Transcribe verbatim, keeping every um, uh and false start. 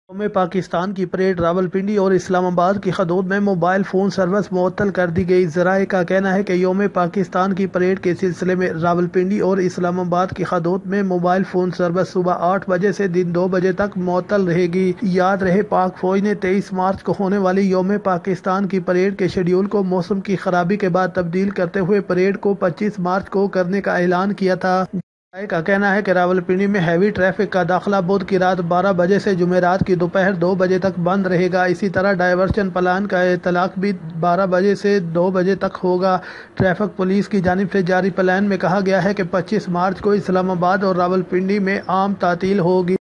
में पाकिस्तान की परेड रावलपिंडी और इस्लामाबाद की हदूद में मोबाइल फ़ोन सर्विस मुअत्तल कर दी गई। ज़राए का कहना है कि योम पाकिस्तान की परेड के सिलसिले में रावलपिंडी और इस्लामाबाद की हदूद में मोबाइल फ़ोन सर्विस सुबह आठ बजे से दिन दो बजे तक मुअत्तल रहेगी। याद रहे, पाक फौज ने तेईस मार्च को होने वाली योम पाकिस्तान की परेड के शेड्यूल को मौसम की खराबी के बाद तब्दील करते हुए परेड को पच्चीस मार्च को करने का ऐलान किया था। राय का कहना है कि रावलपिंडी में हैवी ट्रैफिक का दाखिला बुध की रात बारह बजे से जुमेरात की दोपहर दो बजे तक बंद रहेगा। इसी तरह डायवर्शन प्लान का इतलाक भी बारह बजे से दो बजे तक होगा। ट्रैफिक पुलिस की जानिब से जारी प्लान में कहा गया है कि पच्चीस मार्च को इस्लामाबाद और रावलपिंडी में आम तातील होगी।